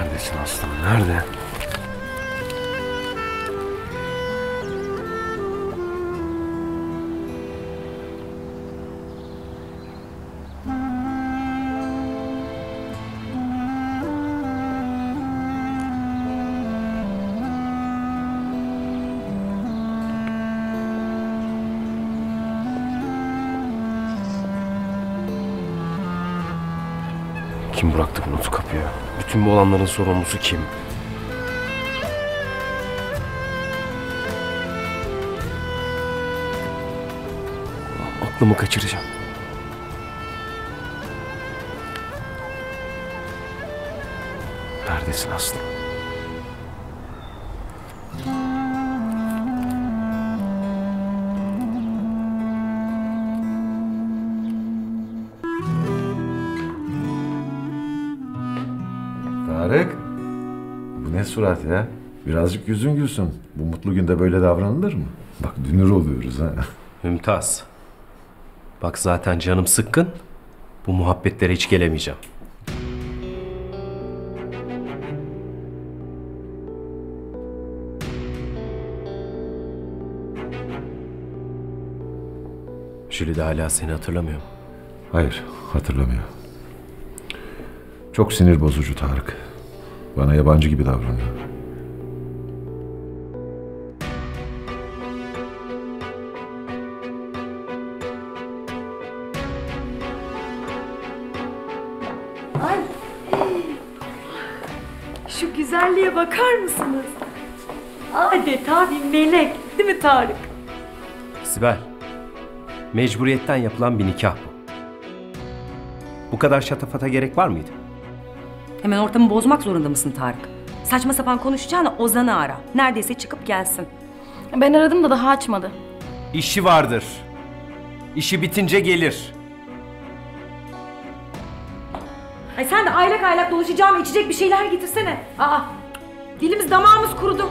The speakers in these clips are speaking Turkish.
Neredesin aslanım? Nerede? Kim bıraktı bu notu kapıya? Bütün bu olanların sorumlusu kim? Aklımı kaçıracağım. Neredesin Aslı? Tarık, bu ne surat ya? Birazcık yüzün gülsün. Bu mutlu günde böyle davranılır mı? Bak dünür oluyoruz ha. Mümtaz. Bak zaten canım sıkkın. Bu muhabbetlere hiç gelemeyeceğim. Jülide hala seni hatırlamıyor mu? Hayır, hatırlamıyor. Çok sinir bozucu Tarık. Bana yabancı gibi davranıyor. Ay. Şu güzelliğe bakar mısınız? Adeta bir melek, değil mi Tarık? Sibel, mecburiyetten yapılan bir nikah bu. Bu kadar şatafata gerek var mıydı? Hemen ortamı bozmak zorunda mısın Tarık? Saçma sapan konuşacağına Ozan'ı ara. Neredeyse çıkıp gelsin. Ben aradım da daha açmadı. İşi vardır. İşi bitince gelir. Ay sen de aylak aylak dolaşacağıma içecek bir şeyler getirsene. Aa, dilimiz damağımız kurudu.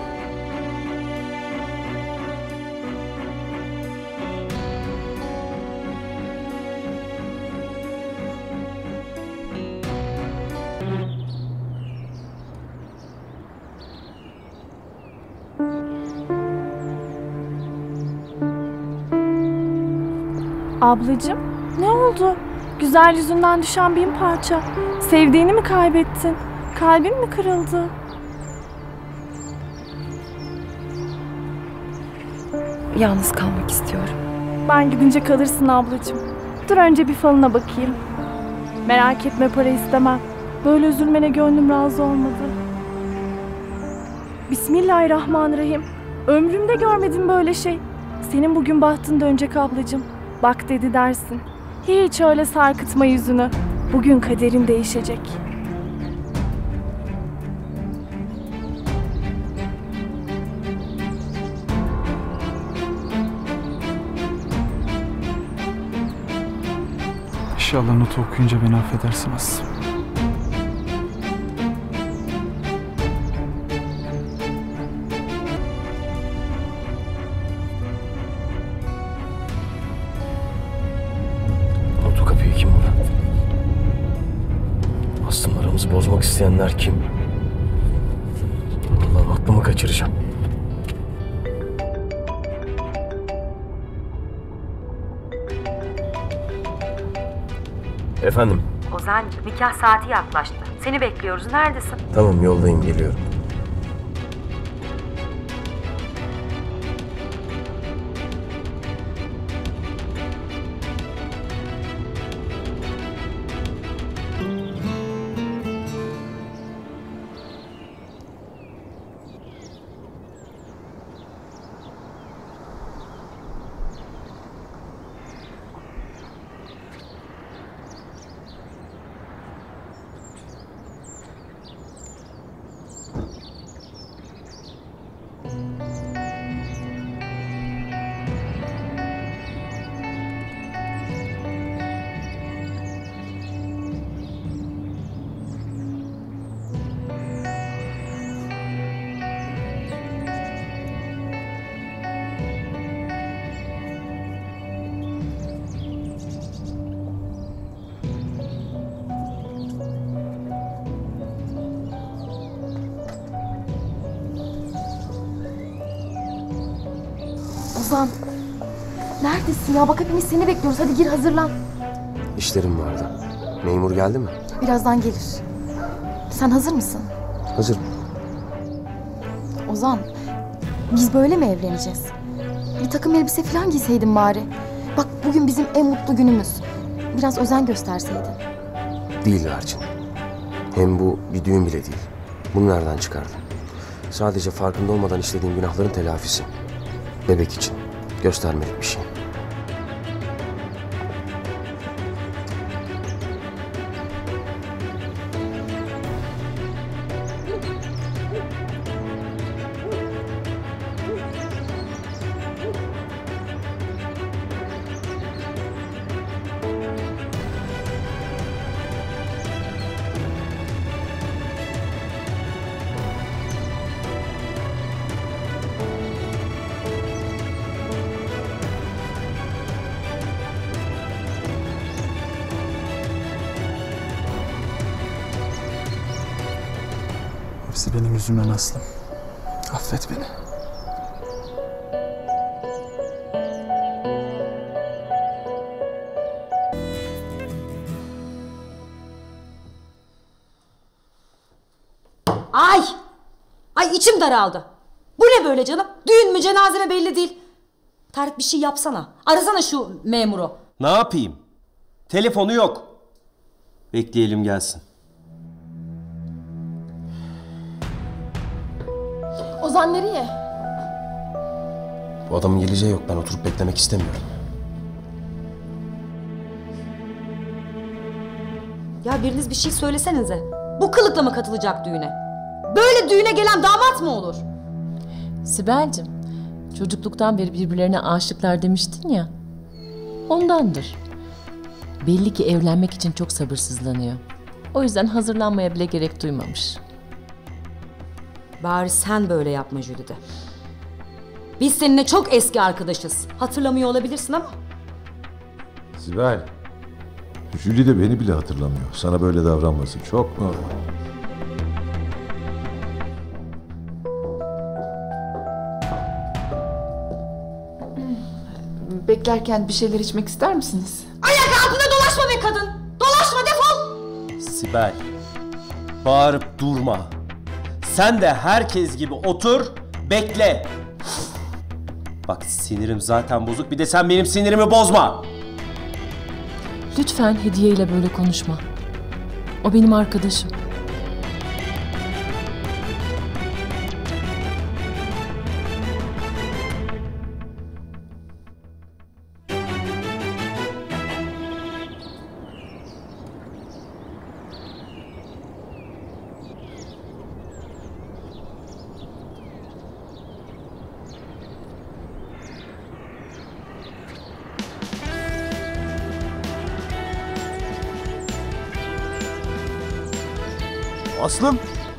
Ablacığım, ne oldu? Güzel yüzünden düşen bin parça. Sevdiğini mi kaybettin? Kalbin mi kırıldı? Yalnız kalmak istiyorum. Ben gidince kalırsın ablacığım. Dur önce bir falına bakayım. Merak etme, para istemem. Böyle üzülmene gönlüm razı olmadı. Bismillahirrahmanirrahim. Ömrümde görmedim böyle şey. Senin bugün bahtın dönecek ablacığım. Bak dedi dersin. Hiç öyle sarkıtma yüzünü. Bugün kaderin değişecek. İnşallah notu okuyunca beni affedersiniz. Notu kapıyı kim bıraktı? Aslında aramızı bozmak isteyenler kim? Allah'ım aklımı kaçıracağım. Efendim? Ozan, nikah saati yaklaştı. Seni bekliyoruz. Neredesin? Tamam yoldayım geliyorum. Ozan. Neredesin ya? Bak hepimiz seni bekliyoruz. Hadi gir hazırlan. İşlerim vardı. Memur geldi mi? Birazdan gelir. Sen hazır mısın? Hazırım. Ozan, biz böyle mi evleneceğiz? Bir takım elbise falan giyseydin bari. Bak bugün bizim en mutlu günümüz. Biraz özen gösterseydin. Değil Arçın. Hem bu bir düğün bile değil. Bunu nereden çıkardın? Sadece farkında olmadan işlediğim günahların telafisi. Bebek için. Göstermelik bir şey. Hepsi benim yüzümden Aslım. Affet beni. Ay! Ay içim daraldı. Bu ne böyle canım? Düğün mü cenaze mi belli değil. Tarık bir şey yapsana. Arasana şu memuru. Ne yapayım? Telefonu yok. Bekleyelim gelsin. Ozan nereye? Bu adamın geleceği yok. Ben oturup beklemek istemiyorum. Ya biriniz bir şey söylesenize. Bu kılıkla mı katılacak düğüne? Böyle düğüne gelen damat mı olur? Sibel'cim, çocukluktan beri birbirlerine aşıklar demiştin ya. Ondandır. Belli ki evlenmek için çok sabırsızlanıyor. O yüzden hazırlanmaya bile gerek duymamış. Bari sen böyle yapma Jülide. Biz seninle çok eski arkadaşız. Hatırlamıyor olabilirsin ama. Sibel. Jüli de beni bile hatırlamıyor. Sana böyle davranması çok normal. Beklerken bir şeyler içmek ister misiniz? Ayak altında dolaşma be kadın. Dolaşma, defol. Sibel, bağırıp durma. Sen de herkes gibi otur, bekle. Bak sinirim zaten bozuk, bir de sen benim sinirimi bozma. Lütfen Hediye'yle böyle konuşma. O benim arkadaşım. Aslım.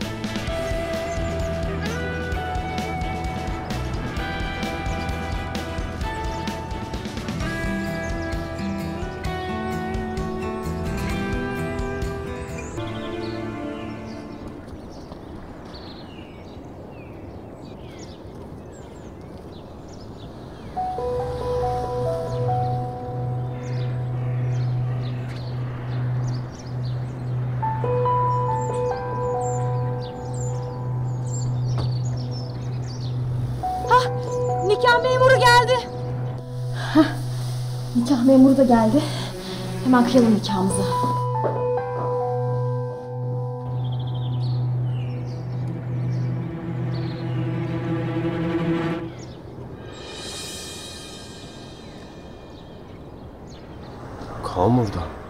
Nikah memuru geldi. Nikah memuru da geldi. Hemen kıyalım nikahımızı. Kal burada.